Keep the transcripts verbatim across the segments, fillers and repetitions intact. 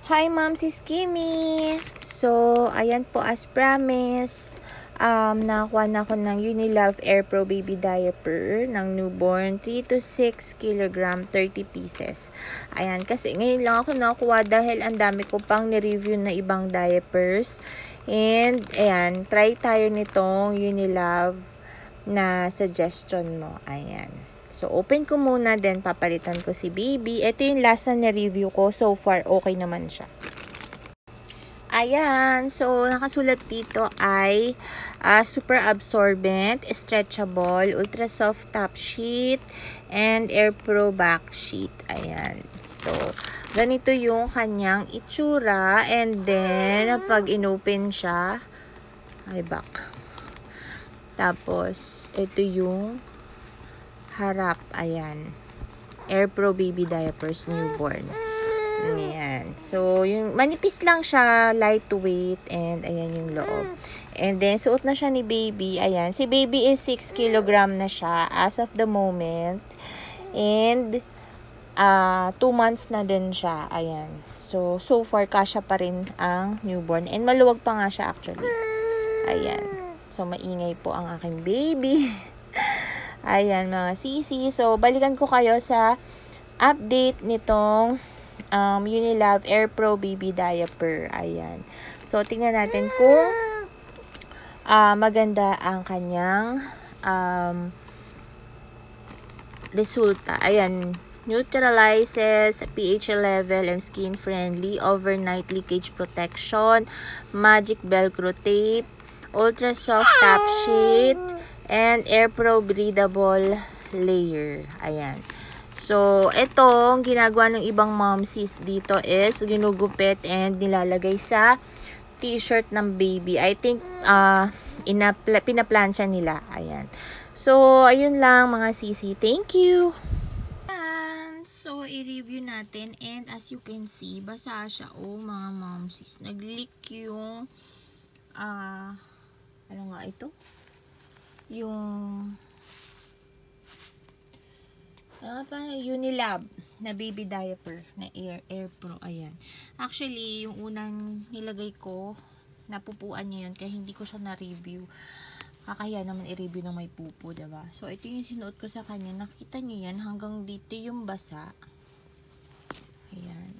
Hi ma'am, sis Kimmy! So, ayan po as promise, um, nakakuha na ako ng Unilove Air Pro Baby Diaper ng newborn, three to six kilogram, thirty pieces. Ayan, kasi ngayon lang ako nakuha dahil ang dami ko pang ni-review na ibang diapers. And, ayan, try tayo nitong Unilove na suggestion mo. Ayan. So, open ko muna, then papalitan ko si baby. Ito yung last na na-review ko. So far, okay naman siya. Ayan. So, nakasulat dito ay uh, super absorbent, stretchable, ultra soft top sheet, and Air Pro back sheet. Ayan. So, ganito yung kanyang itsura. And then, pag inopen siya, ay back. Tapos, ito yung harap, ayan. Air Pro Baby Diapers Newborn. Ayan. So, yung manipis lang siya, lightweight, and ayan yung loob. And then, suot na siya ni baby. Ayan. Si baby is six kilogram na siya as of the moment. And, uh, two months na din siya. Ayan. So, so far, kasya pa rin ang newborn. And maluwag pa nga siya actually. Ayan. So, maingay po ang aking baby. Ayan mga sisi. So, balikan ko kayo sa update nitong um, Unilove Air Pro Baby Diaper. Ayan. So, tingnan natin kung uh, maganda ang kanyang um, resulta. Ayan. Neutralizes pH level and skin friendly, overnight leakage protection, magic velcro tape, ultra soft top sheet, and Air Pro breathable layer. Ayan. So, itong ginagawa ng ibang momsies dito is ginugupit and nilalagay sa t-shirt ng baby. I think uh, inapla, pinaplansya nila. Ayan. So, ayun lang mga sisi. Thank you! Ayan. So, i-review natin and as you can see, basa siya. Oh, mga momsies. Nag-leak yung ah, uh, ano nga ito? Yung ah, parang Unilove na baby diaper na Air, Air Pro. Ayan. Actually, yung unang nilagay ko, napupuan niya yun, kaya hindi ko siya na-review. Kakaya naman i-review ng may pupo, diba? So, ito yung sinuot ko sa kanya. Nakita niyo yan, hanggang dito yung basa. Ayan.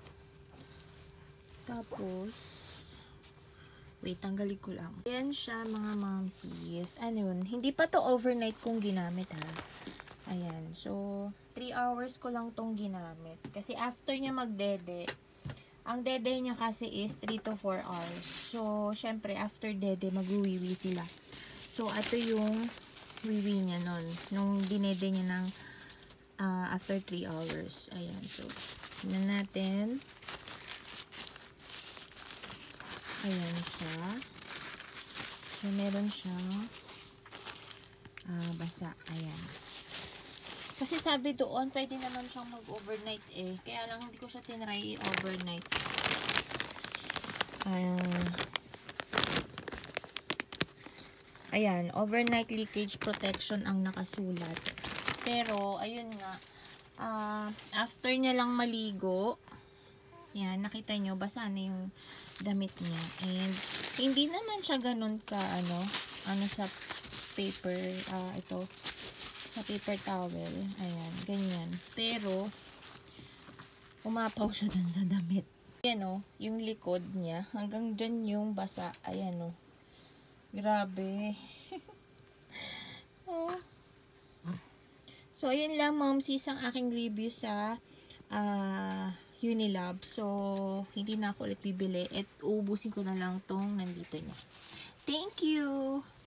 Tapos, wait, tanggalin ko lang. Ayan siya, mga momsies. Ano yun? Hindi pa to overnight kong ginamit, ha? Ayan. So, three hours ko lang tong ginamit. Kasi after niya magdede, ang dede niya kasi is three to four hours. So, syempre, after dede, mag-wiwi sila. So, ito yung wiwi niya nun. Nung dinede niya ng uh, after three hours. Ayan. So, tignan natin. Ayan siya. So, meron siyang uh, basa. Ayan. Kasi sabi doon, pwede naman siyang mag-overnight eh. Kaya lang hindi ko siya tinry overnight. Ayan. Ayan. Overnight leakage protection ang nakasulat. Pero, ayun nga. Uh, after niya lang maligo, yan, nakita nyo, basa na yung damit niya. And, hindi naman siya ganun ka, ano, ano sa paper, uh, ito, sa paper towel. Ayan, ganyan. Pero, umapaw siya dun sa damit. Ayan o, yung likod niya, hanggang dyan yung basa. Ayan o. Grabe. Oh. So, ayun lang, momsies, ang aking review sa, ah, uh, Unilove. So, hindi na ako ulit bibili. At ubusin ko na lang tong nandito niya. Thank you!